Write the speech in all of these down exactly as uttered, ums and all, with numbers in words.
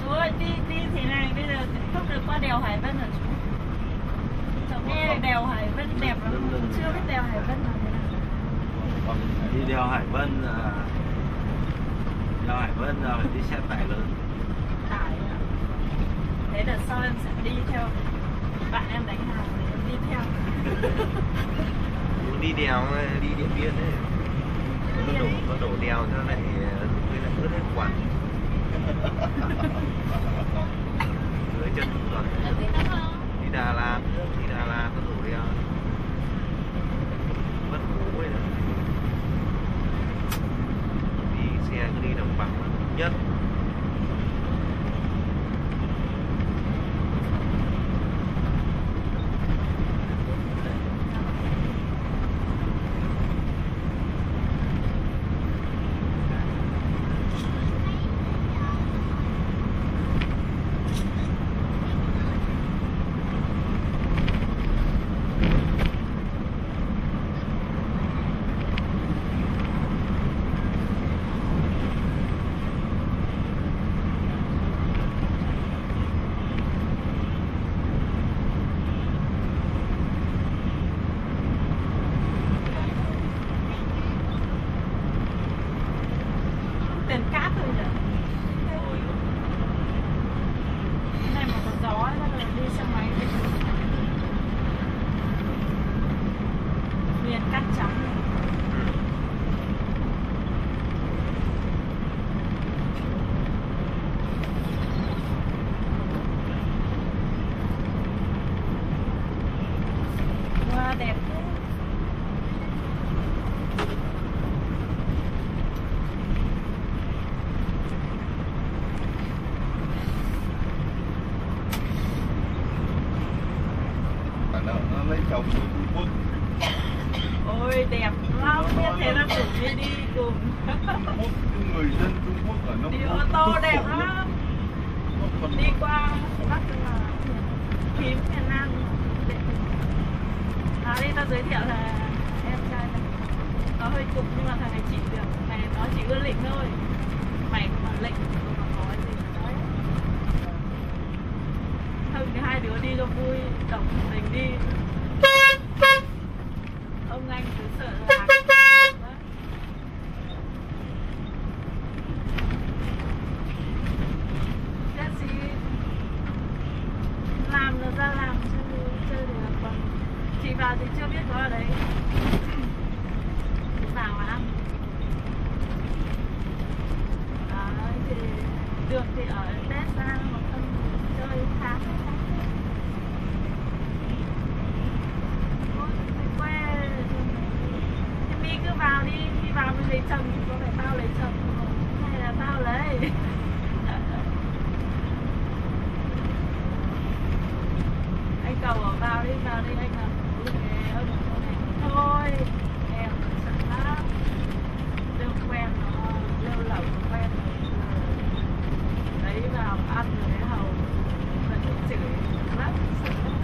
Chú ơi, đi đi thế này bây giờ không được qua đèo Hải Vân hả chú? Cháu nghe đèo Hải Vân đẹp lắm, chưa biết đèo Hải Vân là thế nào. Đi đèo Hải Vân là đèo Hải Vân là phải đi xe tải lớn. Tải à? Thế đợt sau em sẽ đi theo bạn em đánh hàng để em đi theo. Đi đèo đi Điện Biên đấy. Nó đổ, nó đổ đèo cho lại với lại ướt hết quần. Dưới chân cũng rồi. Đi Đà Lạt, đi Đà Lạt nó đổ đèo. Mất ngủ ấy. Đi xe cứ đi đồng bằng nhất. Tiền cát thôi nhỉ? Cái này mà có gió ấy, bắt đầu đi xe máy đi. Miền cát trắng này. Wow, đẹp thế. Nó lấy chồng ở Trung Quốc. Ôi đẹp lắm, biết thế là rủ đi đi cùng. Trung Quốc, người dân Trung Quốc ở nông Đi thôn ô tô cực đẹp khổ lắm. luôn. Đi qua Bắc là phím miền Nam đẹp. Nào đi tao giới thiệu là em trai này. Nó hơi cục nhưng mà thằng này chỉ được. Này nó chỉ ưa lịnh thôi. Mày mà lịnh mà có gì mà nói. Thôi thì hai đứa đi cho vui, tổng mình đi. Ông anh cứ sợ lạc. Taxi làm nó ra làm chứ chơi được, còn chị vào thì chưa biết có ở đấy. Vào mà ăn. Đấy thì được thì ở Tết ra mà không chơi tháng hay tháng. Mi cứ vào đi, đi vào mình lấy chồng, có phải tao lấy chồng không? Hay là tao lấy? Anh cầu ở vào đi, vào đi anh nào. Ông này thôi, em sợ lắm. Lêu quen nó, lêu lẩu quen rồi. Đấy vào ăn rồi đấy hầu, vẫn chửi lắm, sợ lắm.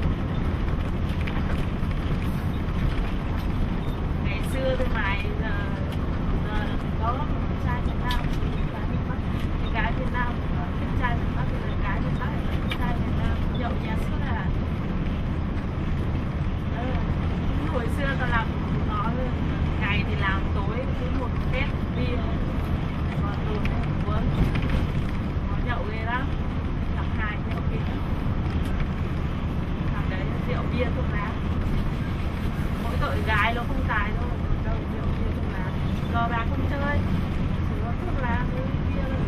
Ngày xưa tôi mày giờ, giờ có một trai Việt Nam thì gái Việt Bắc, thì gái Việt Nam thích trai Việt Bắc, thì gái Việt Bắc là thích trai Việt Nam nhậu nhà suốt à. Ừ. Hồi xưa tao làm nó ngày thì làm tối cứ một két bia, còn tụi uống nó nhậu ghê lắm, thằng hai nhậu kia, thằng đấy rượu bia thuốc lá. Mỗi tội gái nó không tài đâu, đâu rượu bia thuốc lá, cờ bạc không chơi, chỉ có thuốc lá với bia thôi.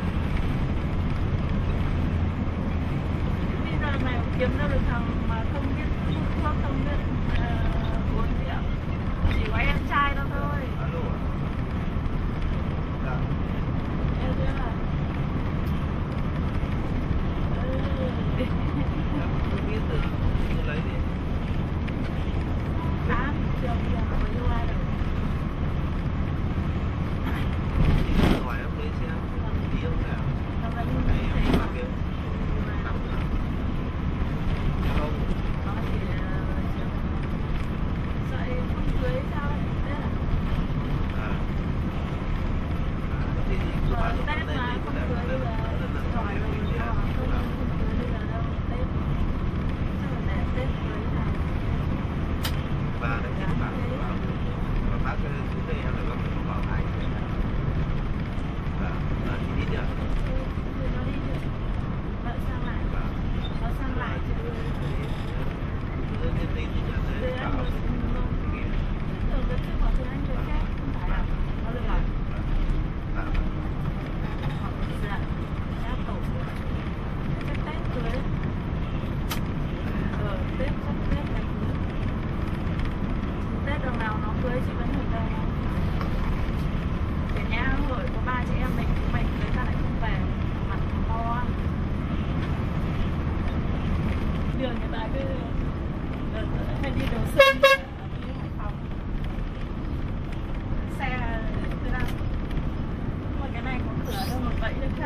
Bây giờ mày kiếm đâu được thằng mà không biết hút thuốc, không biết uh, uống rượu, chỉ có em trai đâu thôi. Alo. Dạ. Em biết là Không biết từ lấy đi. tám triệu giờ mới mua được. Đi ra ngoài em lấy xe, đi ông nào. Nó vẫn Này thấy em qua kia. Tắm nữa. Không. nó chỉ sợi không cưới sao thế là À. À, thì cứ Ờ, bán Tết lên mà đi, không có cưới lẽ là là giỏi rồi, không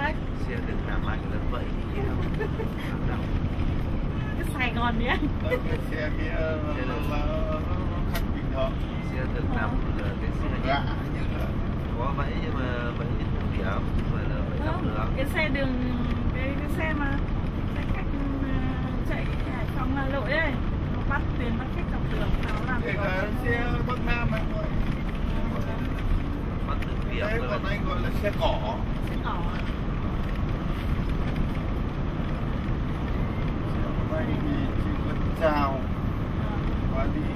đấy. Xe được làm anh là vậy chứ đâu. Cái Sài Gòn nhé. Cái xe kia là nó khách bình thường. Xe được làm là cái xe Gã như là có vậy nhưng mà vậy không điểm không phải là vậy không được. Cái xe đường cái, cái xe mà xe khách chạy Hải Phòng Hà Nội ấy, nó bắt tuyến bắt khách dọc đường nó làm thế là xe Bắc Nam này thôi. Bắt được điểm Thế rồi. còn anh gọi là xe cỏ. xe cỏ. Anh thì chỉ có chào và đi.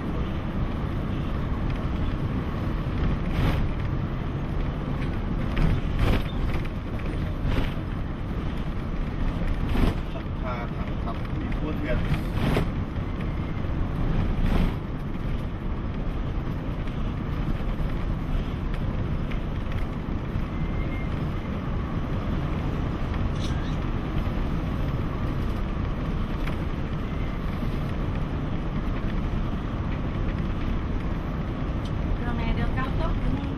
Thật thà thẳng thắn đi thua thiệt. Đường này đường cao tốc đúng không?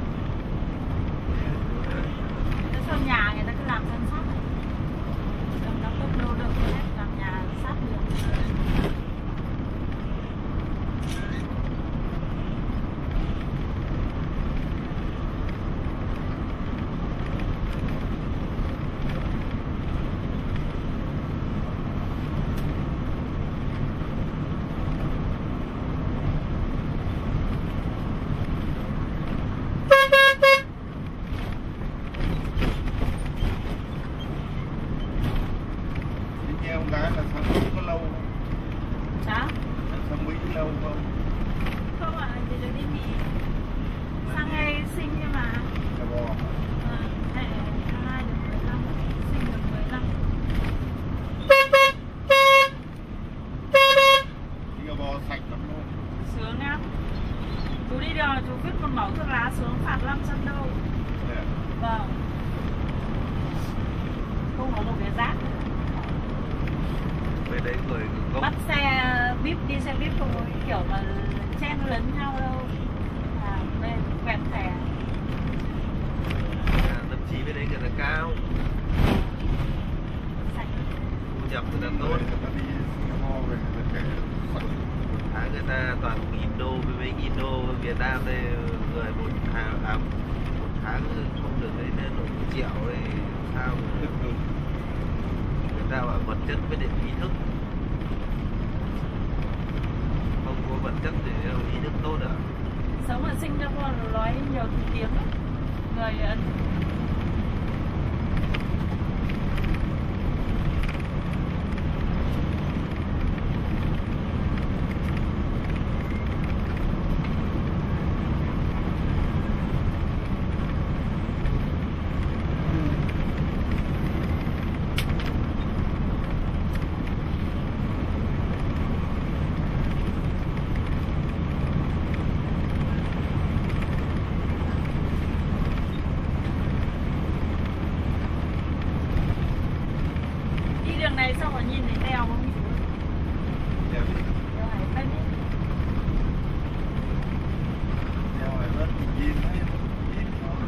Thế sao nhà người ta cứ làm san sát này? Đường cao tốc đâu được hết, làm nhà sát đường. Thế nghe ông gái là sang Mỹ có lâu không? Sao? Là sang Mỹ lâu không? Không ạ, chỉ được đi Mỹ. Sang ngày sinh nhưng mà Là bò. ờ, mẹ tháng hai được mười lăm, sinh được mười lăm. Đi cả bò sạch lắm luôn. Sướng lắm. Chú đi đường là chú viết một mẫu thuốc lá sướng phạt năm trăm đô. Thế à? Vâng. Không có một cái rác. Về đấy người có Bắt xe bíp đi xe bíp không có cái kiểu mà chen lấn nhau đâu. À, đây quẹt thẻ. thậm chí bên đấy người ta cao, Sạch. thu nhập người ta tốt. Người ta đi Singapore về người ta kể sạch. Một tháng người ta toàn nghìn đô với mấy nghìn đô. Việt Nam đây người một tháng à, một tháng không được đấy nên một triệu ấy sao mà Được được. người ta bảo vật chất mới được ý thức, không có vật chất thì đâu ý thức tốt được. Sống ở Singapore nó nói nhiều thứ tiếng lắm. Người Ấn. Đi đường này xong rồi nhìn thấy đèo không? Đèo đi. Đèo Hải Vân ấy. Đèo Hải Vân thì nhìn thấy ít thôi.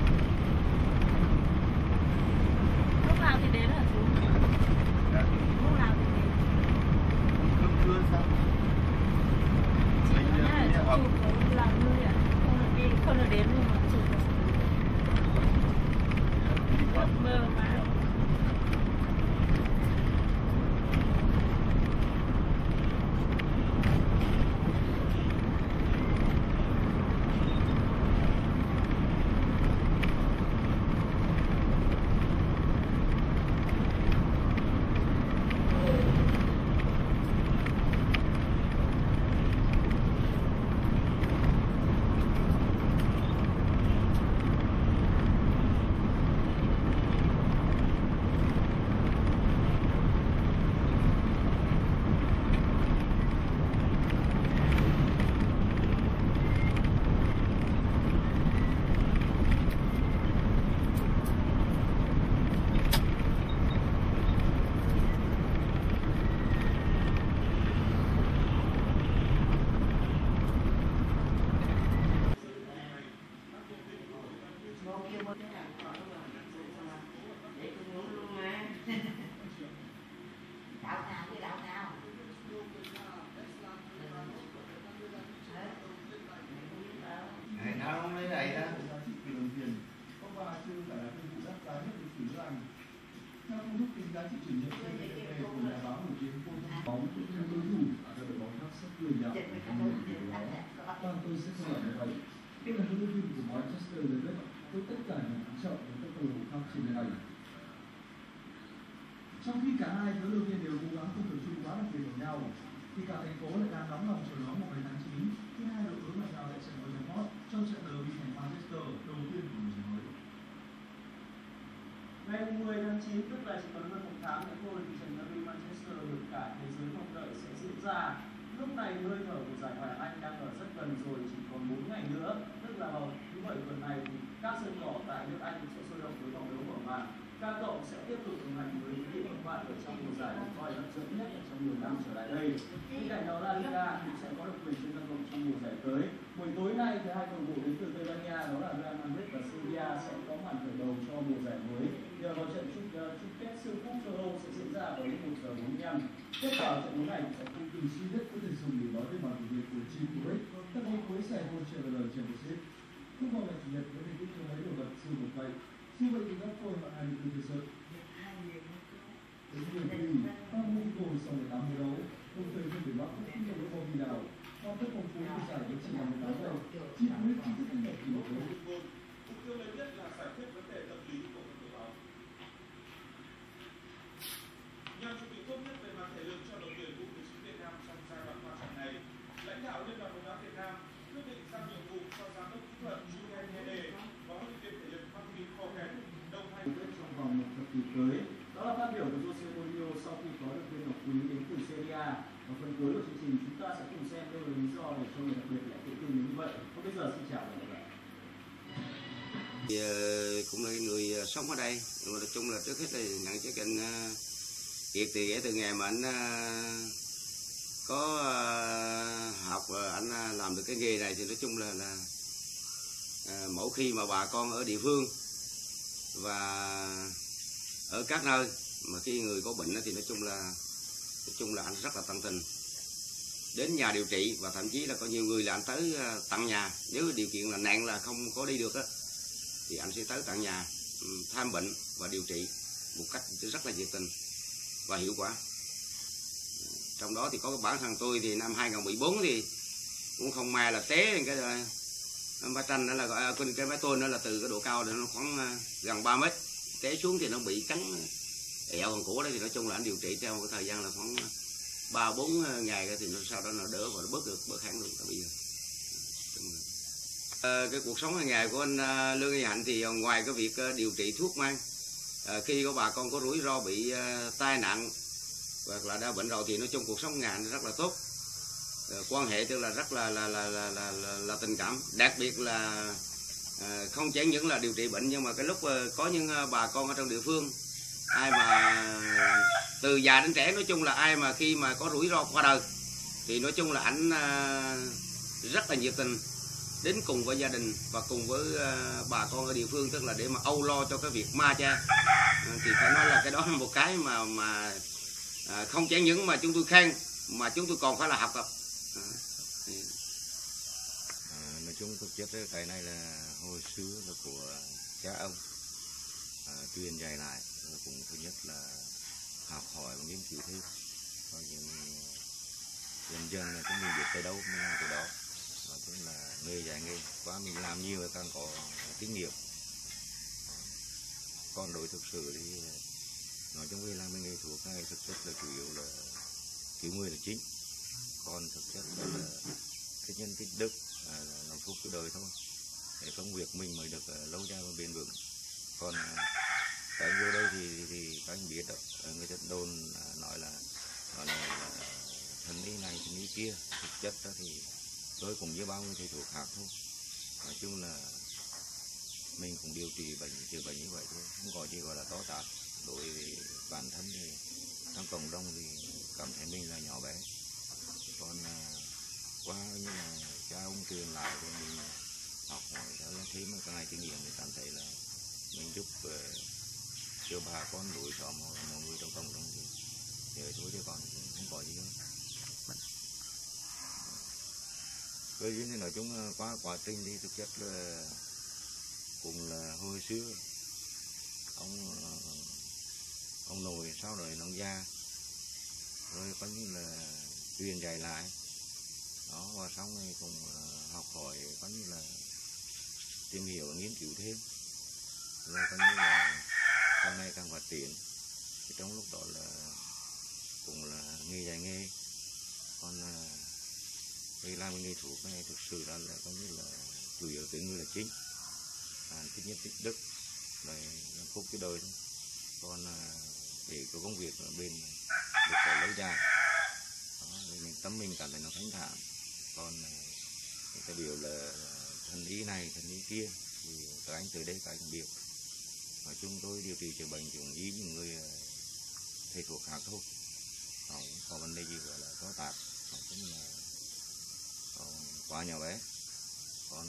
Lúc nào thì đến hả chú? Dạ. Lúc nào thì đến? Cơm trưa sao? Chị Anh nói đi là học. chú có làm nuôi ạ. Không được đi, không được đến nhưng mà chị Đi ước học. mơ mà. để tôi muốn luôn mà. Đạo nào với đạo nào? Ngày nào không lấy này đó. Giá trị về đồng tiền có ba chưa phải là công cụ đắt giá nhất lịch sử nước Anh. Theo công thức tính giá trị chuyển nhượng xê vê tê pê của nhà báo nổi tiếng Paul Thompson, bóng cũng theo đối thủ ở đội bóng khác sắp lười nhạo để không nhận điều đó. Và tôi sẽ không làm như vậy. Tôi là huấn luyện viên của Manchester United với tất cả những hỗ trợ của các câu lạc bộ khác trên nơi này. Trong khi cả hai huấn luyện viên đều cố gắng không tập trung quá đặc biệt vào nhau, thì cả thành phố lại đang nóng lòng chờ đón một ngày tháng chín khi hai đội đối mặt nhau tại trận Old Trafford trong trận derby thành Manchester đầu tiên của mùa giải mới. Ngày mười tháng chín, tức là chỉ còn hơn một tháng nữa thôi, thì trận derby Manchester được cả thế giới mong đợi sẽ diễn ra. Lúc này hơi thở của giải Ngoại hạng Anh đang ở rất gần rồi, chỉ còn bốn ngày nữa, tức là vào thứ bảy tuần này thì các sân cỏ tại nước Anh sẽ sôi động với vòng đấu mở màn. Các cậu sẽ tiếp tục đồng hành với quý vị và các bạn ở trong mùa giải được coi hấp dẫn nhất trong nhiều năm trở lại đây. Bên cạnh đó, La Liga cũng sẽ có độc quyền trên sân cộng trong mùa giải tới. Buổi tối nay thì hai cầu thủ đến từ Tây Ban Nha, đó là Real Madrid và Sevilla sẽ có màn khởi đầu cho mùa giải mới. Nhờ vào trận chung chung kết siêu cúp châu Âu sẽ diễn ra vào lúc một giờ bốn mươi lăm. Kết quả trận đấu này sẽ Công ty duy nhất có thể dùng để nói về màn thể hiện của Jim Couric tất nhiên cuối giải vô trợ lời Champions League. Không còn là chủ nhật với thành tích cho thấy nổi bật siêu một vậy. Như vậy thì các tôi và hai mươi tư thế giới. Đến nhiều khi, ba mươi gol sau mười tám mùa đấu, đồng thời bên biển Bắc cũng không được bom đi nào. Hoàn tất vòng cuối của giải vẫn chỉ là mười tám giây. Jim Couric chính thức thành lập kỷ lục mới. Mục tiêu lớn nhất là giải quyết vấn đề tâm lý của các đội bóng. Nhằm chuẩn bị tốt nhất về mặt thể lực cho đội tuyển u mười chín Việt Nam trong giai đoạn quan trọng này, lãnh đạo Liên đoàn bóng đá Việt Nam quyết định giao nhiệm vụ cho giám đốc kỹ thuật Julian Hede và huấn luyện viên thể lực Martin Koken đồng hành trong vòng một thập kỷ tới. Đó là phát biểu của Jose Mourinho sau khi có được viên ngọc quý đến từ Serie A. Ở phần cuối của chương trình, chúng ta sẽ cùng xem đâu là lý do để cho người đặc biệt lại tự tin đến như vậy. Còn bây giờ xin chào và hẹn gặp lại. Thì, uh, cũng là người uh, sống ở đây, nhưng mà nói chung là trước hết là nhận cái anh uh, Kiệt thì kể từ ngày mà anh uh, có uh, học uh, anh uh, làm được cái nghề này thì nói chung là là uh, mỗi khi mà bà con ở địa phương và ở các nơi mà khi người có bệnh thì nói chung là nói chung là anh rất là tận tình đến nhà điều trị, và thậm chí là có nhiều người là anh tới uh, tận nhà, nếu điều kiện là nặng là không có đi được á thì anh sẽ tới tận nhà thăm bệnh và điều trị một cách rất là nhiệt tình và hiệu quả. Trong đó thì có bản thân tôi thì năm hai không một bốn thì cũng không may là té cái bá tranh đó là cái, cái máy tôn đó là từ cái độ cao nó khoảng gần ba mét, té xuống thì nó bị cắn ẹo phần cổ đấy, thì nói chung là anh điều trị theo một cái thời gian là khoảng ba bốn ngày thì nó sau đó nó đỡ và nó bớt được bớt hẳn luôn bây giờ. À, cái cuộc sống hàng ngày của anh uh, Lương Nghi Hạnh thì uh, ngoài cái việc uh, điều trị thuốc men, uh, khi có bà con có rủi ro bị uh, tai nạn hoặc là đau bệnh rồi thì nói chung cuộc sống ngày rất là tốt. Uh, quan hệ tức là rất là là là là, là, là, là tình cảm, đặc biệt là uh, không chỉ những là điều trị bệnh, nhưng mà cái lúc uh, có những uh, bà con ở trong địa phương, ai mà từ già đến trẻ, nói chung là ai mà khi mà có rủi ro qua đời thì nói chung là ảnh uh, rất là nhiệt tình đến cùng với gia đình và cùng với uh, bà con ở địa phương, tức là để mà âu lo cho cái việc ma cha. Uh, thì phải nói là cái đó là một cái mà mà uh, không chỉ những mà chúng tôi khen mà chúng tôi còn phải là học tập. Uh, à, nói chung thực chất cái này là hồi xưa là của cha ông à, truyền dạy lại, cũng thứ nhất là học hỏi và nghiên cứu thêm, và những dần dần là chúng mình biết tới đâu mình làm tới đó. Nói chung là nghề dạy nghề, quá mình làm nhiều càng có kinh nghiệm. Còn đối thực sự thì nói chung về làm nghề thuốc này thực chất là chủ yếu là cứu người là chính, còn thực chất là cái nhân tích đức à, làm phúc cái đời thôi, để công việc mình mới được lâu dài và bền vững. Còn cái vô đây thì thì các anh biết đó, người ta đồn nói là nói là, là thần ý này thần ý kia, thực chất đó thì tôi cũng như bao nhiêu thầy thuốc khác thôi. Nói chung là mình cũng điều trị bệnh chữa bệnh như vậy thôi, không có gì gọi là to tát. Đối với bản thân thì trong cộng đồng thì cảm thấy mình là nhỏ bé, còn qua như là cha ông truyền lại thì mình học hỏi thêm cái ngày kinh nghiệm thì cảm thấy là mình giúp uh, cho bà con lối xóm mọi người trong cộng đồng thì nhờ thôi chứ còn không có gì nữa. Với thì nói chung qua quá trình thì thực chất là cũng là hồi xưa ông ông nội sau đời ông già rồi có như là truyền dạy lại đó, và xong rồi cũng học hỏi có như là tìm hiểu nghiên cứu thêm rồi có như là càng ngày càng phát triển thì trong lúc đó là cũng là nghề dạy nghề, còn vì làm cái nghề thuốc này thực sự là, là có như là chủ yếu cái người là chính, à, thích nhất thích đức rồi làm phúc cái đời thôi, còn à, để có công việc bên được có lâu dài đó, mình tâm mình cảm thấy nó thanh thản. Còn người ta biểu là thần ý này thần ý kia thì các anh tới đây các anh không biết, nói chung tôi điều trị chữa bệnh chỉ cũng ý những người thầy thuốc khác thôi, không có vấn đề gì gọi là có tạp, không tính là quá nhỏ bé. Còn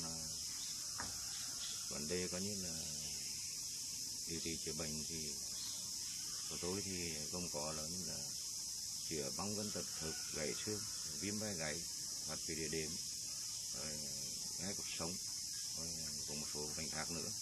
vấn đề có như là điều trị chữa bệnh thì của tôi thì gồm có là như là chữa bong gân tật thực, gãy xương, viêm vai gáy, thoát vị địa đệm, rồi ngay cuộc sống, rồi cùng một số bệnh khác nữa.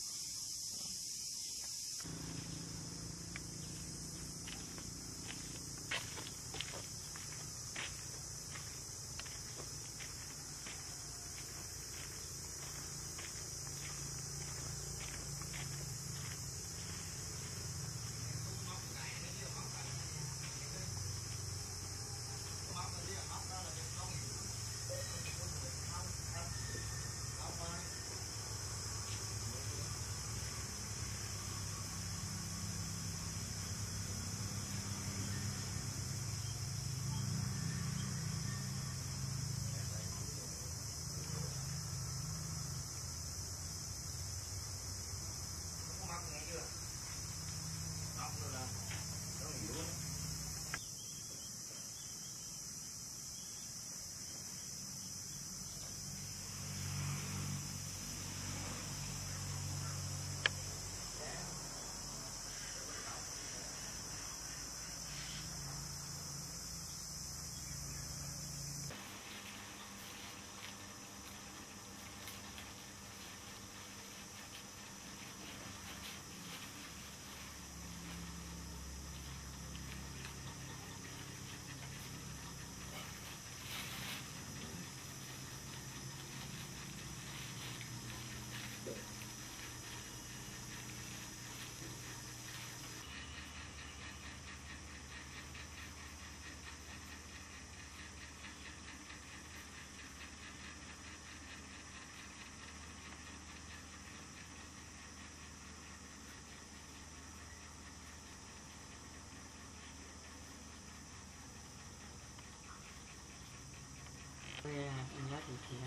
Em nói thì thiệt,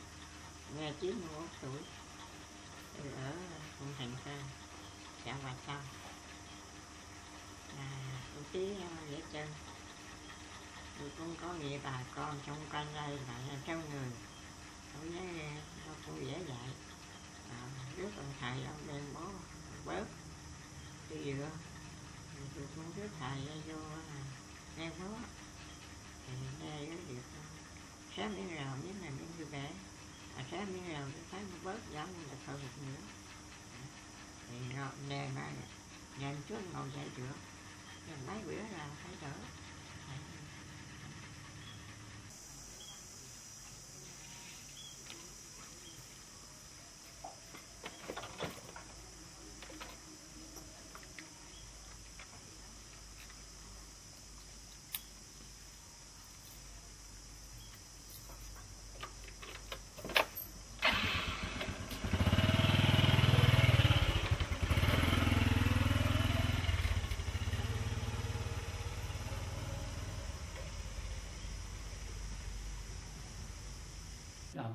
nghe chín mươi mốt tuổi, tôi ở Thuận Thành Sơn, xã Hòa Châu, à, tôi tí dễ chân, tôi cũng có nghĩa bà con trong quanh đây lại là trong người, tôi thấy nó cũng dễ dạy, à, trước ông thầy ông đem bố bớt, tôi dựa, tôi cũng trước thầy vô là nghe bố, thì nghe cái việc sáng miếng rào miếng này miếng vui vẻ, mà sáng miếng rào tôi thấy nó bớt giảm là thôi một nữa, thì nó nè mà nè trước ngồi dậy được, nhưng mấy bữa là thấy đỡ. Đó.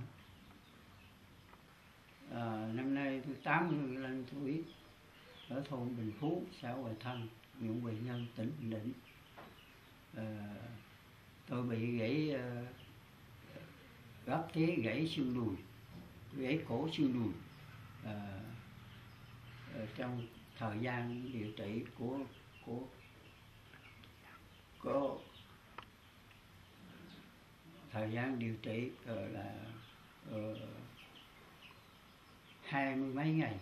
À, năm nay tôi tám mươi lăm tuổi, ở thôn Bình Phú, xã Hoài Thanh, huyện Hoài Nhân, tỉnh Bình Định. À, tôi bị gãy uh, gấp thế gãy xương đùi, gãy cổ xương đùi. À, trong thời gian điều trị của của của thời gian điều trị uh, là uh, hai mươi mấy ngày,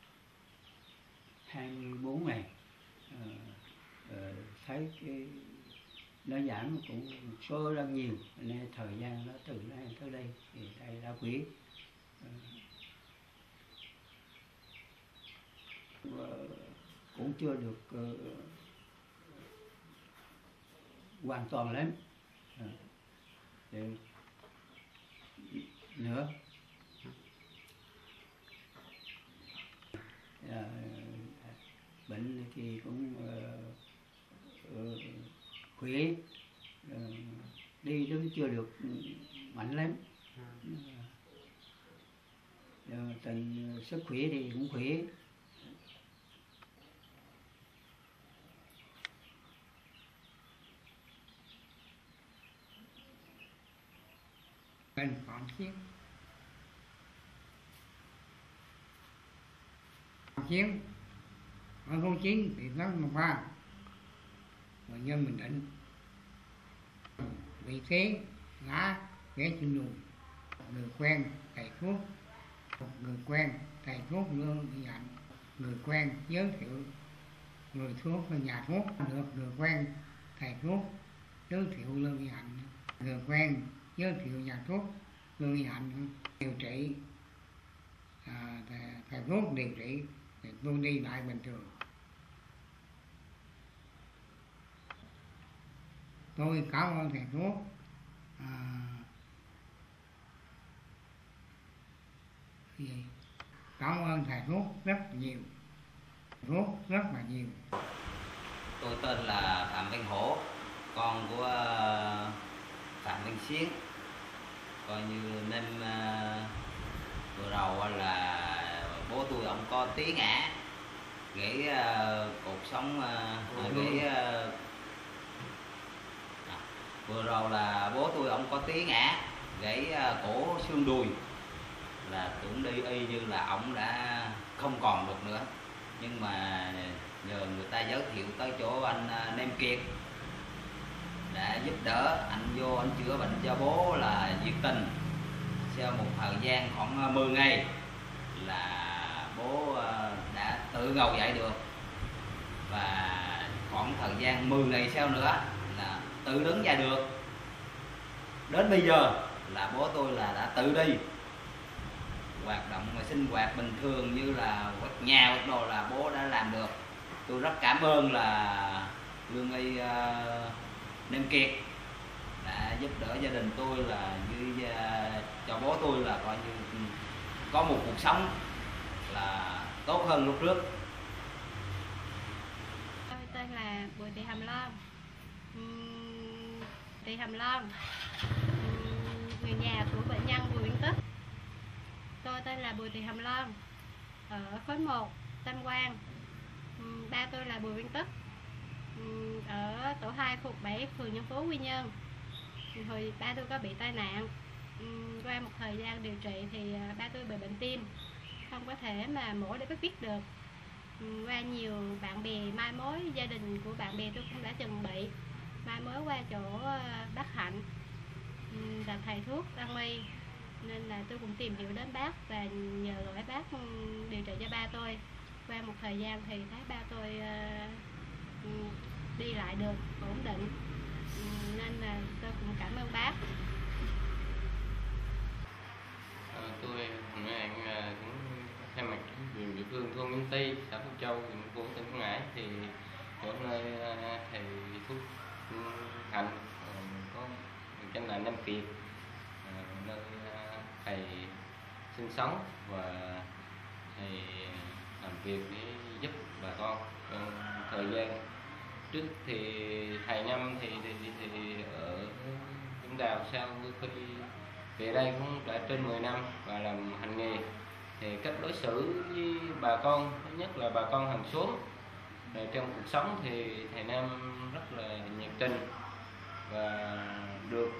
hai mươi bốn ngày. uh, uh, thấy cái nó giảm cũng số rất nhiều, nên thời gian nó từ nay tới đây thì đây đã quý. uh, cũng chưa được uh, hoàn toàn lắm uh, để nữa. uh, bệnh thì cũng uh, uh, khỏe, uh, đi đứng chưa được mạnh lắm. uh, tình sức khỏe thì cũng khỏe. Mình Phạm Chiến Phạm Chiến ở khu chín bị lắm một pha và nhân Bình Định bị thế ngã ghé trên đùi. Người quen thầy thuốc, một người quen thầy thuốc Lương Thị Hạnh, người quen giới thiệu người thuốc và nhà thuốc, được người quen thầy thuốc giới thiệu Lương Thị Hạnh, người quen giới thiệu nhà thuốc Lương Thị Hạnh điều trị. à, thầy, thầy thuốc điều trị thì tôi đi lại bình thường. Tôi cảm ơn thầy thuốc. à, gì? Cảm ơn thầy thuốc rất nhiều, thuốc rất là nhiều. Tôi tên là Phạm Văn Hổ, con của Phạm Văn Xuyến. Coi như năm uh, vừa đầu là bố tôi ông có tí ngã, gãy uh, cột sống, uh, gãy uh, à, vừa rồi là bố tôi ông có tí ngã, gãy uh, cổ xương đùi, là tưởng đi y như là ông đã không còn được nữa. Nhưng mà nhờ người ta giới thiệu tới chỗ anh uh, Nem Kiệt đã giúp đỡ, anh vô anh chữa bệnh cho bố là nhiệt tình. Sau một thời gian khoảng mười ngày là bố đã tự ngồi dậy được, và khoảng thời gian mười ngày sau nữa là tự đứng dậy được. Đến bây giờ là bố tôi là đã tự đi, hoạt động và sinh hoạt bình thường như là quét nhà quét đồ là bố đã làm được. Tôi rất cảm ơn là lương y uh, Nem Kiệt đã giúp đỡ gia đình tôi, là như uh, cho bố tôi là coi như có một cuộc sống là tốt hơn lúc trước. Tôi tên là Bùi Thị Hàm Loan, uhm, Thị Hàm Loan, uhm, người nhà của bệnh nhân Bùi Viễn Tức. Tôi tên là Bùi Thị Hàm Loan, ở khối một Tam Quan. uhm, Ba tôi là Bùi Viễn Tức, uhm, ở tổ hai khu bảy phường Nhân Phú, Quy Nhơn. Hồi ba tôi có bị tai nạn, uhm, qua một thời gian điều trị thì ba tôi bị bệnh tim, không có thể mà mổ để bắt biết được. uhm, Qua nhiều bạn bè mai mối, gia đình của bạn bè tôi cũng đã từng bị mai mối qua chỗ bác Hạnh, uhm, là thầy thuốc Đăng Y, nên là tôi cũng tìm hiểu đến bác và nhờ gọi bác điều trị cho ba tôi. Qua một thời gian thì thấy ba tôi uh, đi lại được ổn định, uh, nên là tôi cũng cảm ơn bác. À, tôi hôm nay anh cũng thay mặt chính quyền địa phương thôn Miến Tây, xã Phú Châu, huyện Phú tỉnh Quảng Ngãi thì chỗ nơi thầy thuốc Hạnh có tên là Nem Kiệt, nơi thầy sinh sống và thầy làm việc để giúp bà con. Thời gian trước thì thầy Năm thì thì, thì, thì ở Vũng Đào, sau khi về đây cũng đã trên mười năm và làm hành nghề. Thì cách đối xử với bà con, thứ nhất là bà con hàng xóm, rồi trong cuộc sống thì thầy Nam rất là nhiệt tình và được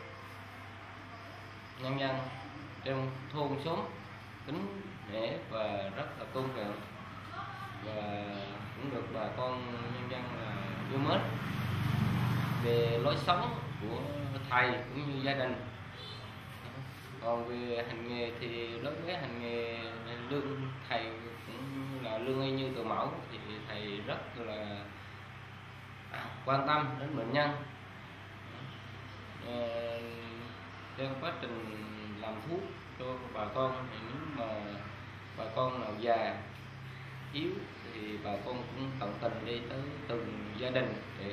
nhân dân trong thôn xóm kính nể và rất là tôn trọng. Và con nhân dân là yêu mến về lối sống của thầy cũng như gia đình. Còn về hành nghề thì đối với hành nghề lương thầy cũng là lương y như từ mẫu, thì thầy rất là quan tâm đến bệnh nhân. Trong quá trình làm thuốc cho bà con thì nếu mà bà con nào già yếu thì bà con cũng tận tình đi tới từng gia đình để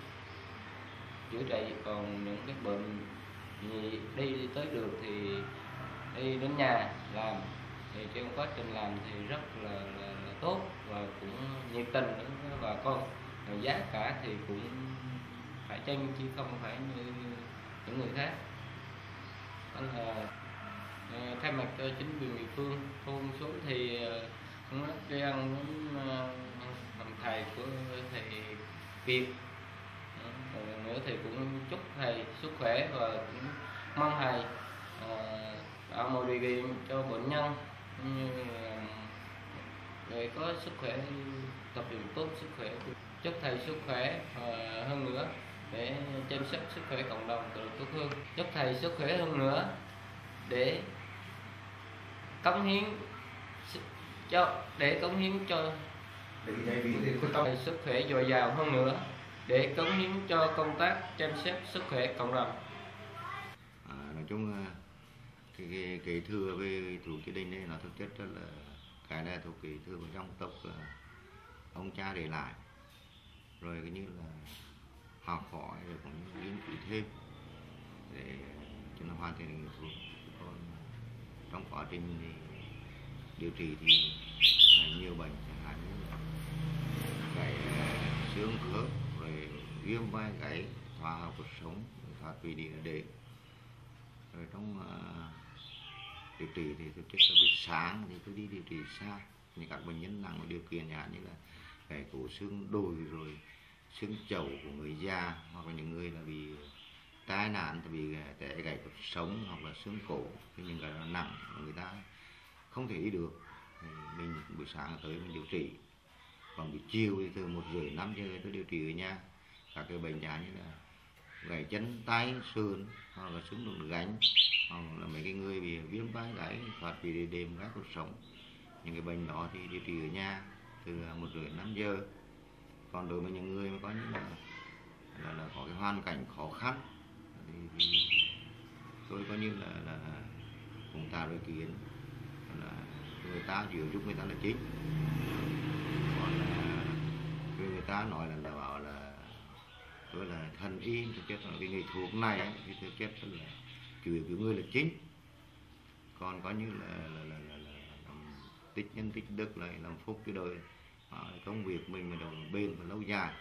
chữa trị. Còn những cái bệnh gì đi, đi tới được thì đi đến nhà làm, thì trong quá trình làm thì rất là, là, là tốt và cũng nhiệt tình đến với bà con. Rồi giá cả thì cũng phải chăng chứ không phải như những người khác. Đó là thay mặt cho chính quyền địa phương thôn xuống thì cũng rất tri ân đến thằng thầy của thầy Việt. Rồi nữa thì cũng chúc thầy sức khỏe và cũng mong thầy tạo mọi điều kiện cho bệnh nhân như để có sức khỏe, tập luyện tốt sức khỏe. Chúc thầy sức khỏe hơn nữa để chăm sóc sức khỏe cộng đồng được tốt hơn. Chúc thầy sức khỏe hơn nữa để cống hiến cho để cống hiến cho thầy sức khỏe dồi dào hơn nữa để cống hiến cho công tác chăm sóc sức khỏe cộng đồng. À, nói chung cái, cái, cái thưa về thủ Chí Đình này nó thực chất rất là cái này thuộc cái thưa của dòng tộc ông cha để lại, rồi cái như là học hỏi rồi cũng nghiên cứu thêm để cho nó hoàn thành nghiệp vụ. Còn trong quá trình thì điều trị thì là nhiều bệnh, chẳng hạn như là gãy xương khớp, rồi viêm vai gáy, thoát học cuộc sống, thoát vị địa đệm. Rồi trong uh, điều trị thì thực chất là buổi sáng thì tôi đi điều trị xa, như các bệnh nhân nặng có điều kiện chẳng hạn như là gãy cổ xương đùi, rồi xương chậu của người già, hoặc là những người là bị tai nạn, bị té gãy cột sống hoặc là xương cổ, thì những cái nó nặng người ta không thể đi được thì mình buổi sáng tới mình điều trị. Còn buổi chiều thì từ một rưỡi năm giờ tôi điều trị ở nhà các cái bệnh dạng như là gãy chân tay sườn, hoặc là xương đùi gánh, hoặc là mấy cái người bị viêm vai gáy, thoát vị đệm, gãy cột sống, những cái bệnh đó thì điều trị ở nhà từ một rưỡi năm giờ. Còn đối với những người mà có những là, là, là có cái hoàn cảnh khó khăn thì, thì tôi coi như là, là cũng tạo điều kiện là người ta chịu giúp người ta là chính. Còn là người ta nói là, là bảo là tôi là thần y, thực chất là cái nghề thuốc này ấy, thì thực chất là chủ yếu cái người là chính. Còn có như là, là, là, là, là làm tích nhân tích đức lại làm phúc cái đời à, công việc mình mà đồng bền và lâu dài.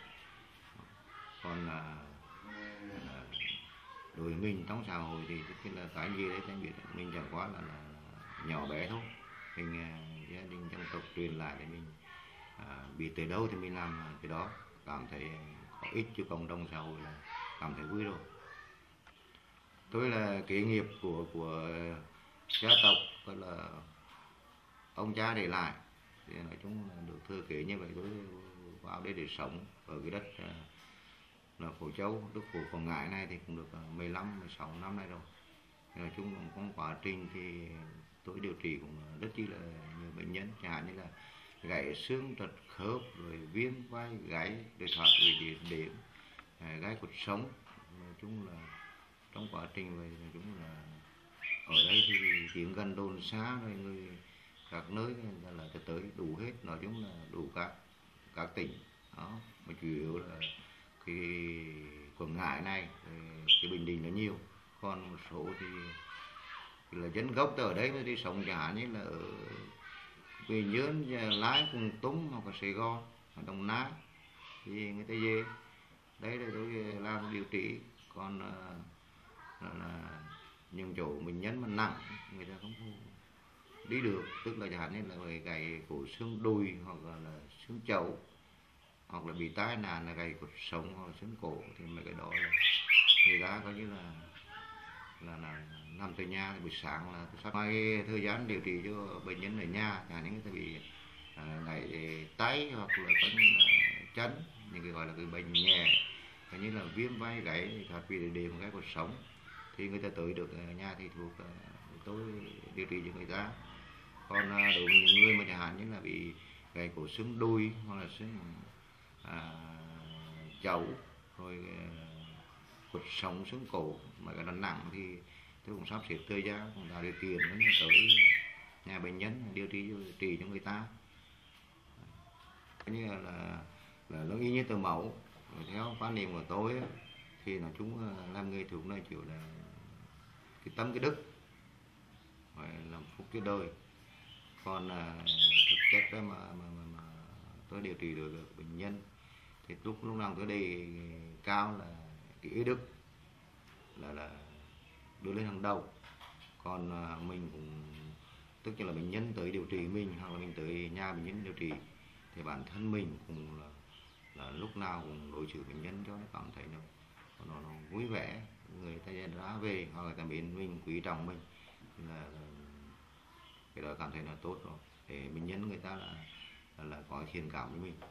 Còn là, là đối với mình trong xã hội thì tức là cái gì đấy chẳng biết, mình chẳng quá là, là nhỏ bé thôi. Mình gia đình trong tộc truyền lại để mình à, biết tới đâu thì mình làm cái đó, cảm thấy có ích cho cộng đồng xã hội là cảm thấy vui rồi. Tôi là kế nghiệp của của gia tộc, gọi là ông cha để lại, thì nói chung là được thừa kế như vậy. Tôi vào đây để sống ở cái đất là Phổ Châu, Đức Phổ Quảng Ngãi này thì cũng được mười lăm mười sáu năm nay rồi. Nói chung là trong quá trình thì tôi điều trị cũng rất chi là nhiều bệnh nhân, chẳng hạn như là gãy xương, trật khớp, rồi viêm vai gáy, rồi thoát vị đệm, gáy cột sống. Nói chung là trong quá trình vậy, nói chung là ở đây thì tiếng gần đồn xa, rồi người các nơi là, là tới đủ hết, nói chung là đủ các các tỉnh đó, mà chủ yếu là cái Quảng Ngãi này, cái Bình Định nó nhiều. Còn một số thì là dân gốc ở đấy mới đi sống, chẳng hạn như là ở Bình Dương, Lái, Cùng Túng, hoặc là Sài Gòn, ở Đồng Nai thì người ta về đấy là tôi làm điều trị. Còn là, là những chỗ bệnh nhân mà nặng người ta không đi được, tức là chẳng hạn như là về gãy cổ xương đùi, hoặc là, là xương chậu, hoặc là bị tai nạn là gãy cột sống, hoặc là xương cổ, thì mấy cái đó là người ta coi như là là là nằm từ nhà. Buổi sáng là tôi sắp mai thời gian điều trị cho bệnh nhân ở nhà, chẳng hạn như người ta bị à, gãy tay, hoặc là có như là chân, những cái gọi là cái bệnh nhẹ, coi như là viêm vai gáy, thoát vị đệm một cái cuộc sống, thì người ta tới được nhà thầy thuốc tôi điều trị cho người ta. Còn đối với những người mà chẳng hạn như là bị gãy cổ xương đùi hoặc là xương à, chậu rồi cột sống xương cổ mà cái nó nặng thì tôi cũng sắp xếp thời gian cũng tạo điều kiện đến tới nhà bệnh nhân điều trị điều trị cho người ta. Như là là nó y như từ mẫu. Theo quan niệm của tôi thì nói chung làm nghề thuốc này chịu là cái tâm cái đức phải làm phúc cái đời. Còn à, thực chất đó mà, mà, mà, mà tôi điều trị được, được bệnh nhân thì lúc lúc nào tôi đề cao là cái ý đức là là đưa lên hàng đầu. Còn à, mình cũng tức là bệnh nhân tới điều trị mình hoặc là mình tới nhà bệnh nhân điều trị thì bản thân mình cũng là, là lúc nào cũng đối xử bệnh nhân cho nó cảm thấy nó nó, nó vui vẻ, người ta ra về hoặc là ta bên mình quý trọng mình là, là cái đó cảm thấy là tốt rồi để bệnh nhân người ta là là, là có thiện cảm với mình.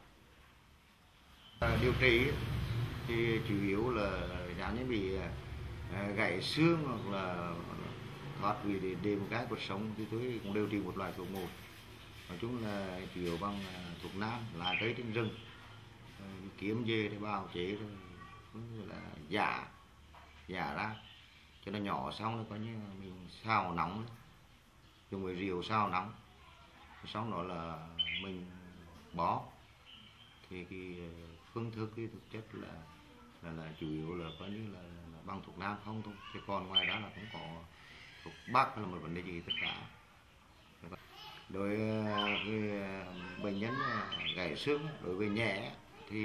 À, điều trị thì chủ yếu là dạng như bị à, gãy xương hoặc là thoát vị để để một cái cuộc sống thì tôi cũng điều trị một loại thuốc một. Nói chung là chủ yếu bằng thuốc nam là cây trên rừng, kiếm về để bào chế rồi là giả giả ra cho nó nhỏ, xong nó có như mình xào nóng, dùng cái rượu xào nóng, xong đó là mình bó. Thì cái phương thức cái thực chất là là, là chủ yếu là có như là, là bằng thuốc nam không thôi, chứ còn ngoài đó là cũng có thuốc bắc là một vấn đề gì tất cả. Đối với bệnh nhân gãy xương đối với nhẹ thì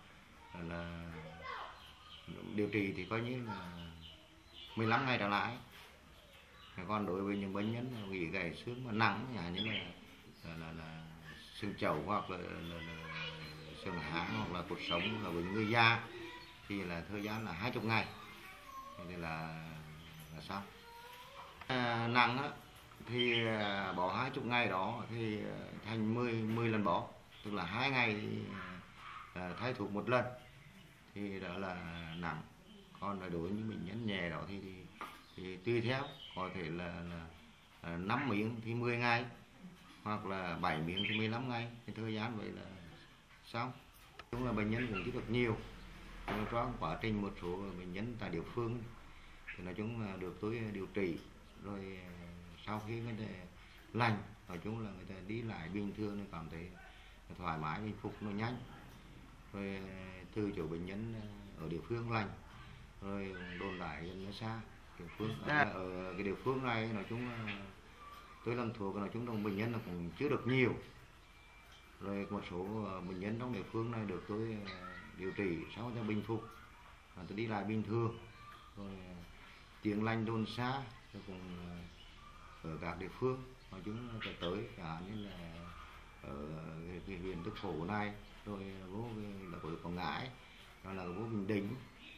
là điều trị thì coi như là mười lăm ngày trở lại. Còn đối với những bệnh nhân bị gãy xương mà nặng như là là, là, là xương chậu hoặc là, là, là xương háng hoặc là cột sống là với người già thì là thời gian là hai mươi ngày thì là là xong. À, nặng á thì bỏ hai mươi ngày đó thì thành mười mười lần bỏ, tức là hai ngày thay thuốc một lần thì đó là nặng. Còn đối với những bệnh nhân nhẹ đó thì, thì, thì tùy theo, có thể là, là năm miếng thì mười ngày hoặc là bảy miếng thì mười lăm ngày, thì thời gian vậy là xong. Đúng là bệnh nhân cũng rất nhiều, nhưng trong quá trình một số bệnh nhân tại địa phương thì nói chung là được tôi điều trị rồi sau khi người ta lành, nói chung là người ta đi lại bình thường, thì cảm thấy thoải mái, bình phục nó nhanh. Rồi từ chỗ bệnh nhân ở địa phương lành, rồi đồn đại nó xa địa phương. Ở cái địa phương này nói chung là tôi làm thuốc, nói chung là bệnh nhân là cũng chưa được nhiều. Rồi một số bệnh nhân trong địa phương này được tôi điều trị sau cho bình phục, và tôi đi lại bình thường. Rồi tiếng lành đồn xa, tôi cũng ở các địa phương, nói chung là tới cả như là ở cái huyện Đức Phổ này, rồi vô là ở Quảng Ngãi, rồi là vô Bình Định,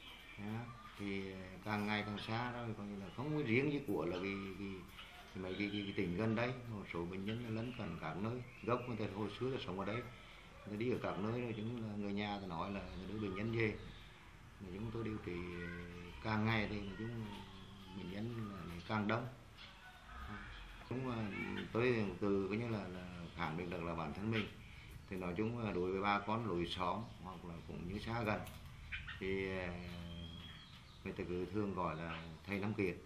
thì càng ngày càng xa rồi, coi như là không có riêng như của là cái, cái, cái mấy cái, cái, cái tỉnh gần đây, một số bệnh nhân lấn cận các nơi gốc người ta hồi xưa là sống ở đây, người đi ở các nơi rồi, chúng là người nhà ta nói là đưa bệnh nhân về, mà chúng tôi điều trị càng ngày thì chúng bệnh nhân càng đông. Chúng tôi từ cái như là, là khẳng định được là bản thân mình thì nói chung là đối với ba con lối xóm hoặc là cũng như xa gần thì người ta cứ thường gọi là thầy Năm Kiệt.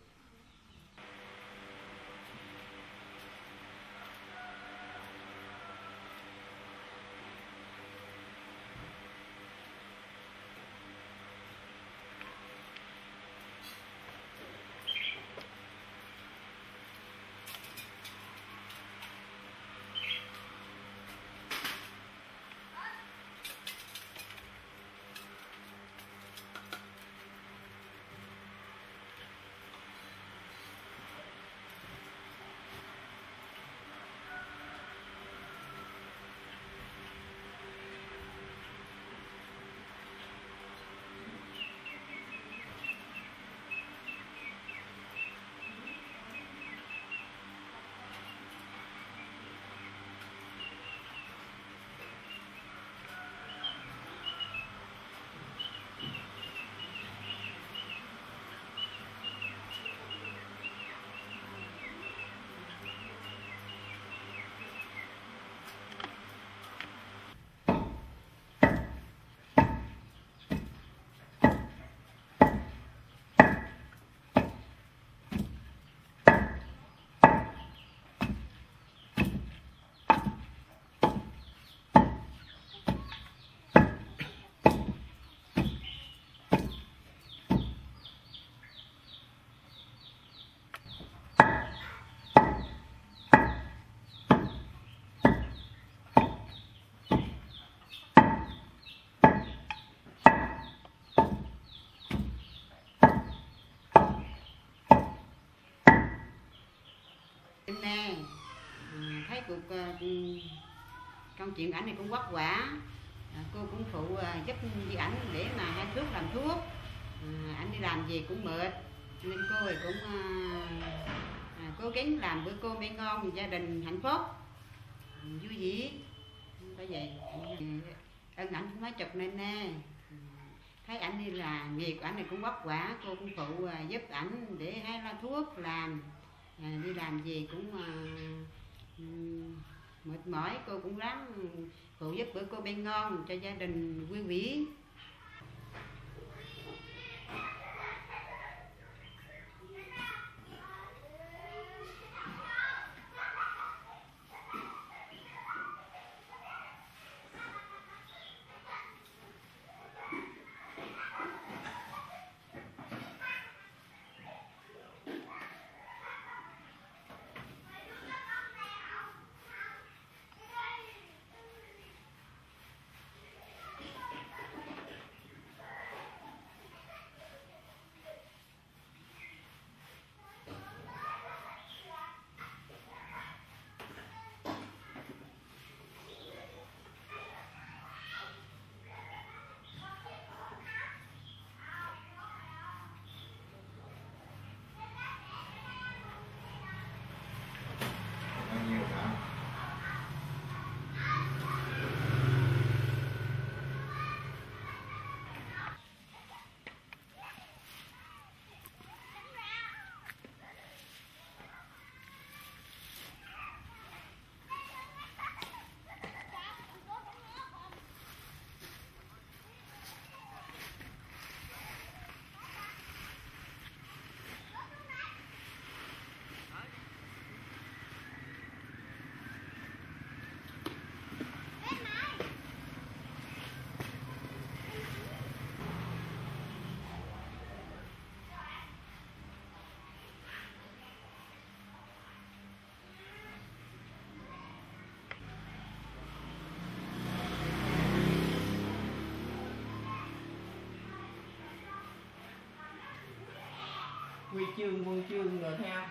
cuộc uh, công chuyện ảnh này cũng vất vả. À, cô cũng phụ uh, giúp với ảnh để mà hai thuốc làm thuốc. À, ảnh đi làm về cũng mệt nên cô thì cũng uh, à, cố gắng làm bữa cơm ăn ngon, gia đình hạnh phúc vui vẻ. Có vậy ân ảnh cũng nói chụp nên nè, thấy ảnh đi làm việc ảnh này cũng vất vả, cô cũng phụ uh, giúp ảnh để hái lá thuốc làm. À, đi làm gì cũng uh, mệt mỏi, cô cũng ráng phụ giúp bữa cô bên ngon cho gia đình vui vẻ. Huy chương huân chương rồi theo.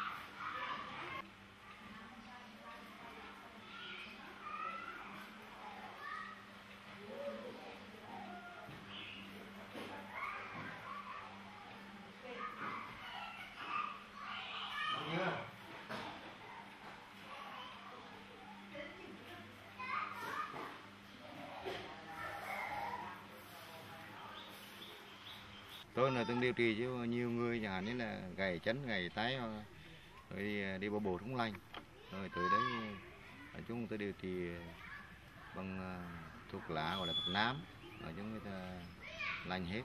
Tôi là từng điều trị cho nhiều người, chẳng hạn như là gầy chấn, gầy tái, rồi đi, đi bộ bộ không lành. Rồi tới đấy nói chung tôi điều trị bằng thuốc lá gọi là thuốc nám, nói chung người ta lành hết.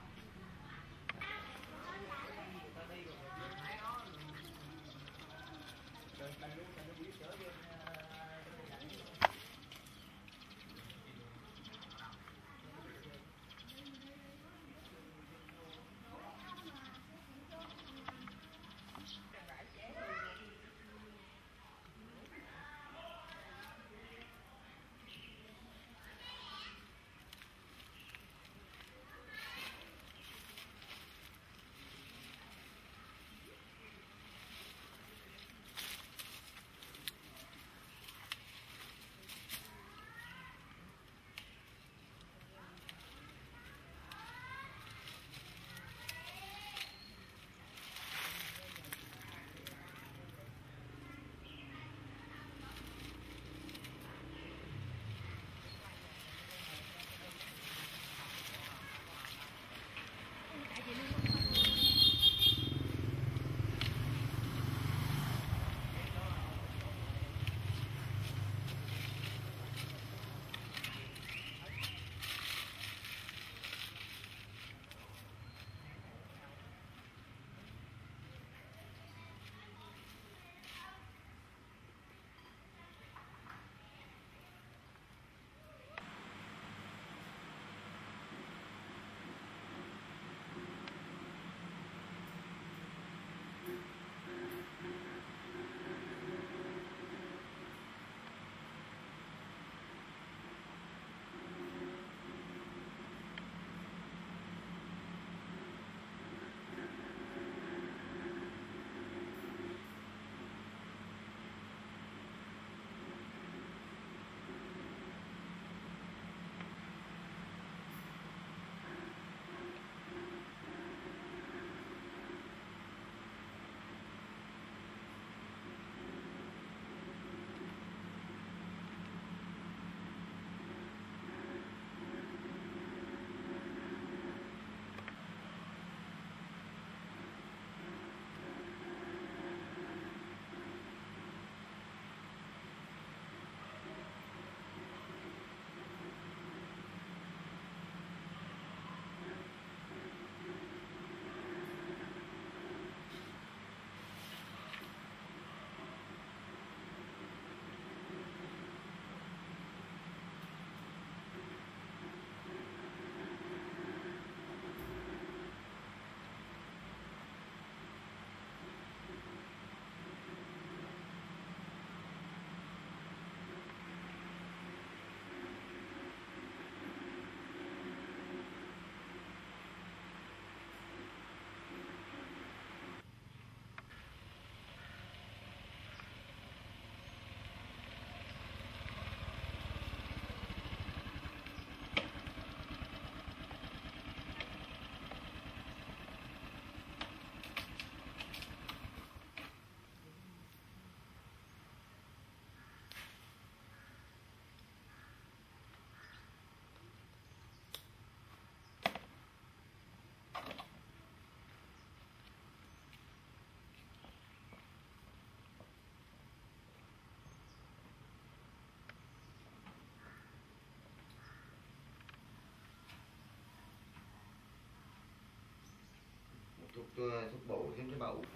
thuốc bổ thêm cái bầu.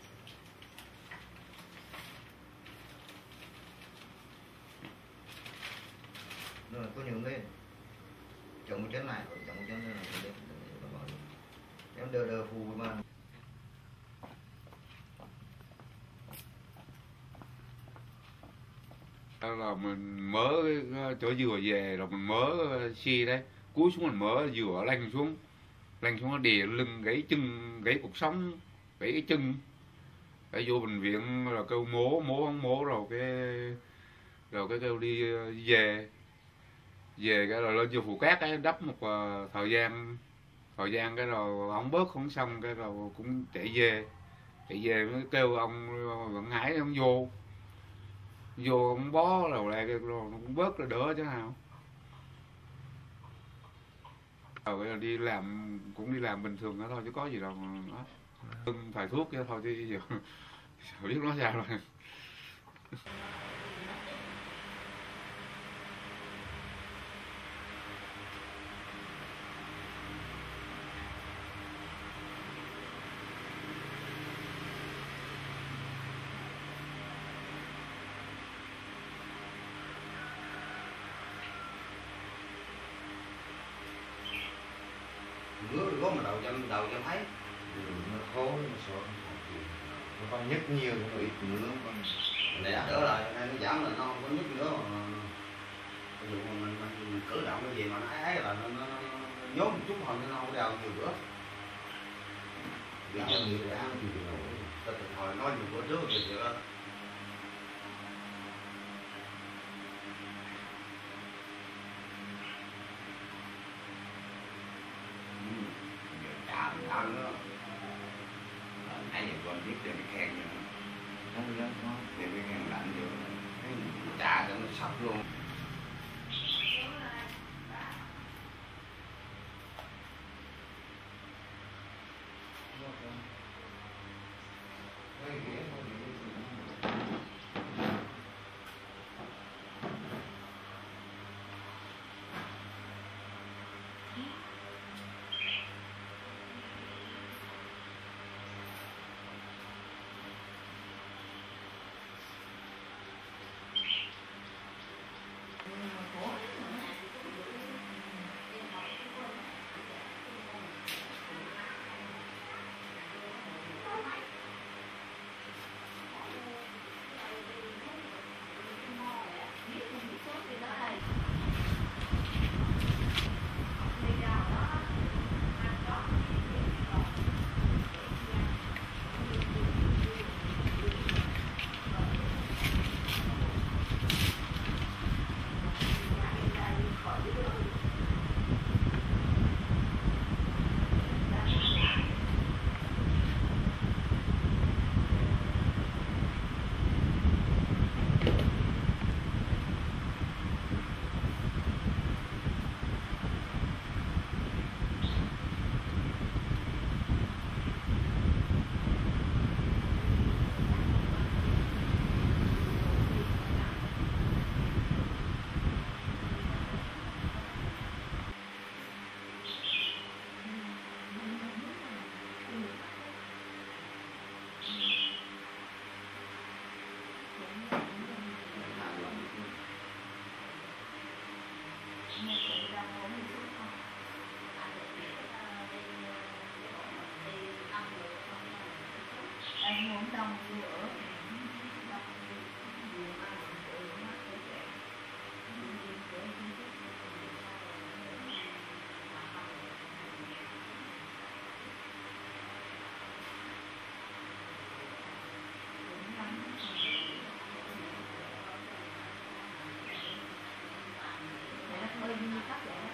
Rồi có nhiều lên trồng một chân này, trồng một chân này là em đờ đờ phù mà. Là mình mớ chỗ dừa về rồi mình mớ xe đấy, cúi xuống mình mớ dừa lăn xuống, lăn xuống nó đè lưng gãy chân, gãy cột sống, gãy cái chân. Phải vô bệnh viện là kêu mố, mố không mố rồi cái rồi cái kêu đi về. Về cái rồi lên vô Phù Cát ấy, đắp một uh, thời gian thời gian cái rồi không bớt không xong cái rồi cũng chạy về chạy về mới kêu ông Vận Hải ông vô vô ông bó rồi lại cái rồi cũng bớt rồi đỡ chứ nào. Rồi đi làm cũng đi làm bình thường đó thôi chứ có gì đâu mà đó. Thầy thuốc chứ thôi chứ giờ biết nó sao rồi. Nước có mà đầu chăm đầu chăm thấy nó khô nó sợ nó còn nhức nhiều nó ít nữa còn để đỡ lại nó giảm là nó không có nhức nữa mà ví dụ mà mình, mình, mình cử động cái gì mà nó ấy là nó, nó, nó nhốt một chút thôi nó không đau nhiều nữa bị chân nhiều đã ta từng hồi nói nhiều bữa trước rồi đó. Ăn nữa nãy giờ con biết cho cái khen nữa nó nó nó để cái khen lạnh vô cái trà cho nó sắp luôn. Anh muốn đông nữa. Hơi như cắt vậy đó.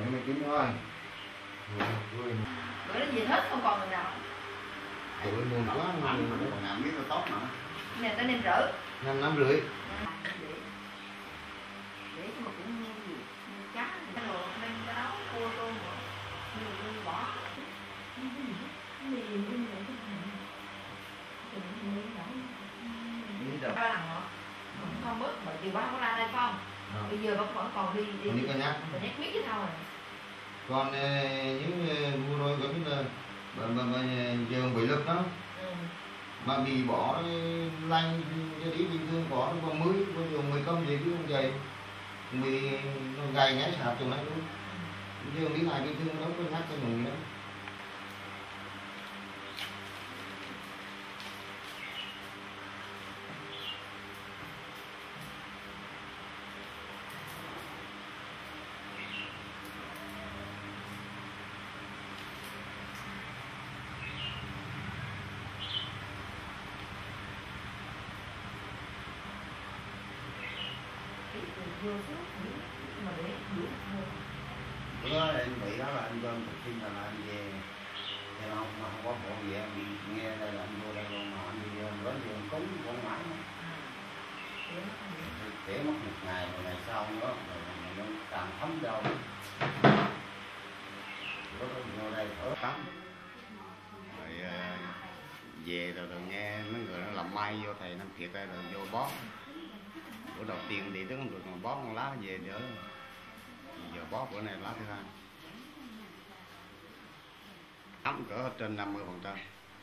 cho mày kính thôi. Bữa đó gì hết không còn người nào. Tụi buồn quá, còn làm biết là tốt mà. Nè tới nem rỡ. Năm năm rưỡi. Để mà cũng cá, rồi nem cháo, cua tôm rồi. Mình bỏ. Ba lần nữa. Không bớt, bởi vì ba không ra đây không? Bây giờ bác vẫn còn đi đi. Đi cân nhắc. Cân nhắc biết chứ thôi. Còn những mua đôi có biết là mà, mà, mà giờ bị lực đó. Ừ. Mà bị bỏ lanh cho đi bình thường bỏ nó còn mới, bây giờ mười công gì cứ không dày. Mười nó gầy ngay sạp chỗ này luôn. Giờ đi lại bình thường đâu có nhắc cho người đâu. Bữa anh bị đó là anh vô thực sinh là anh về thì nó không, không có bộ gì em đi nghe đây là anh vô đây luôn mà anh đi đến giờ cúng con mãi để mất một ngày rồi ngày sau nữa rồi nó càng thấm đâu có vô đây ở tắm rồi về rồi, rồi nghe mấy người nó làm may vô thầy Nam Kiệt đây rồi vô bó bữa đầu tiên đi tới không được mà bó con lá về nữa giờ bó bữa này lá thứ hai ấm cỡ trên năm mươi phần trăm.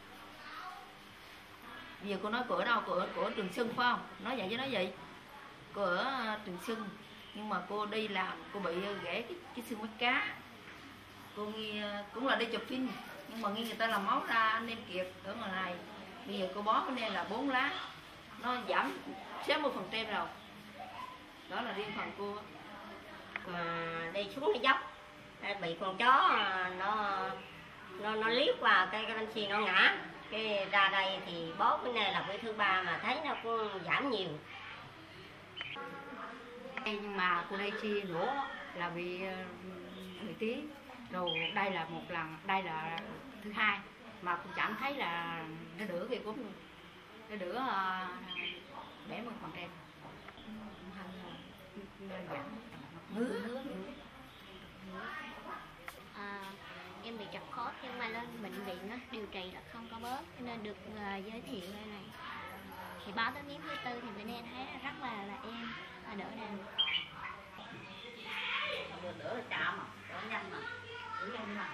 Bây giờ cô nói cửa đâu, cửa cửa Trường Xuân phải không? Nói vậy chứ nói gì? Cửa Trường Xuân nhưng mà cô đi làm cô bị gãy cái cái xương mắt cá. Cô nghi cũng là đi chụp phim nhưng mà nghi người ta làm máu ra anh em Kiệt ở ngoài này. Bây giờ cô bó cái này là bốn lá nó giảm sáu mươi phần trăm rồi. Đó là riêng phần cô. Mà đi xuống cái dốc bị con chó nó nó nó liếc vào cái cái bánh xi nó ngã, cái ra đây thì bó cái này là cái thứ ba mà thấy nó cũng giảm nhiều. Nhưng mà cô đây chi lỗ là bị bị tí rồi đây là một lần, đây là thứ hai mà cũng cảm thấy là nó đỡ cái cúm luôn, nó đỡ bảy mươi phần trăm. À, em bị chật khớp nhưng mà lên bệnh viện đó, điều trị là không có bớt nên được uh, giới thiệu đây này thì báo tới miếng thứ tư thì bên em thấy rất là là em là đỡ đàn đỡ đỡ chạm mà đỡ nhanh mà đỡ nhanh mà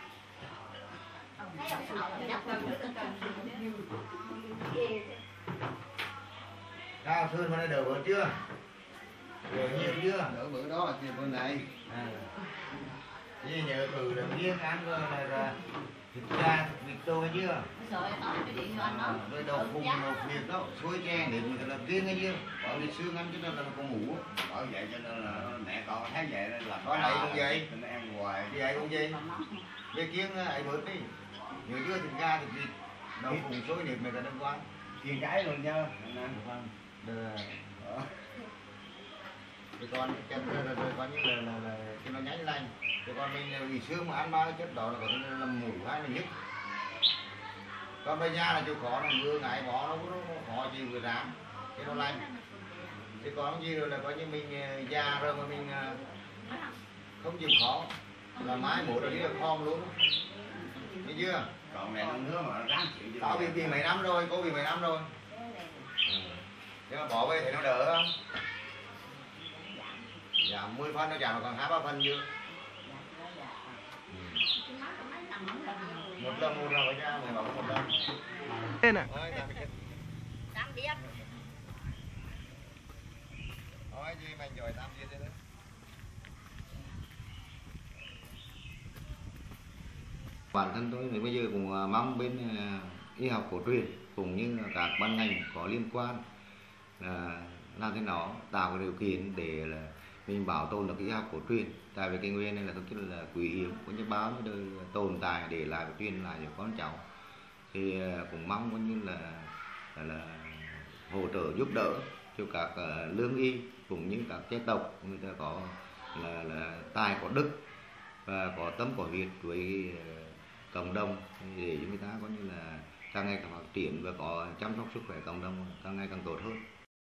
Cao Sơn mà đã đỡ bữa chưa? Đỡ nhiều chưa? Đỡ bữa đó thì bữa này. À. Như nhờ từ đầu tiên ăn rồi là, là thịt gà, thịt tôm chưa? Rồi đầu phùng, đầu việt đó, xôi tre để mình làm riêng hay chưa? Còn đi xương ăn chứ đó là con ngủ. Bởi vậy cho nên là mẹ con thấy vậy nên là có này cũng vậy. Nên ăn hoài. Vậy cũng vậy. Về kiêng ấy bớt đi. Nhớ chưa thịt gà, thịt vịt, đầu phùng xôi để mày cả đâm quan. Kiêng cái luôn nha. Ăn vâng. Được. Thì con chân rồi, rồi coi như là, là, là khi nó nhánh lành thì con mình bị xương mà ăn bao chất đó là có thể làm mũi hay là nhức. Còn bây giờ là chịu khó là mưa ngại bỏ nó cũng khó chịu cái rám cái nó lành. Thì còn gì rồi là coi như mình già rồi mà mình không chịu khó là mái mũi rồi đi là khom luôn. Nghe chưa? Còn mẹ năm nữa mà nó ráng chịu. Tao bị vì mấy năm rồi, cô bị mấy năm rồi. Nhưng mà bỏ về thì nó đỡ không? Giảm mười phân nó giảm còn hai ba phân chưa? Một lần một lần với nhau mày bảo một lần. Đây nè. Tám biết. Nói gì mày giỏi tám biết đấy. Bản thân tôi thì bây giờ cũng mong bên y học cổ truyền cũng như các ban ngành có liên quan là làm thế nào tạo cái điều kiện để là mình bảo tồn được cái y học cổ truyền. Tại vì cái nguyên này là thực chất là quý hiếm, có như báo như đời tồn tại để lại và truyền lại cho con cháu. Thì cũng mong coi như là, là, là hỗ trợ giúp đỡ cho các uh, lương y cũng như các gia tộc người ta có là, là tài có đức và có tâm có huyết với cộng đồng để cho người ta có như là càng ngày càng phát triển và có chăm sóc sức khỏe cộng đồng càng ngày càng tốt hơn.